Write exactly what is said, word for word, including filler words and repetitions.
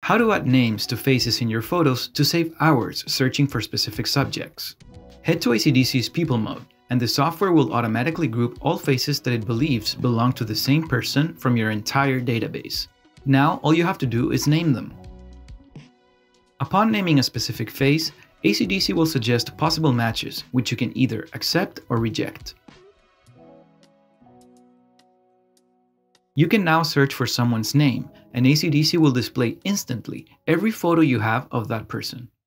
How to add names to faces in your photos to save hours searching for specific subjects. Head to ACDSee's People mode, and the software will automatically group all faces that it believes belong to the same person from your entire database. Now, all you have to do is name them. Upon naming a specific face, ACDSee will suggest possible matches, which you can either accept or reject. You can now search for someone's name, and ACDSee will display instantly every photo you have of that person.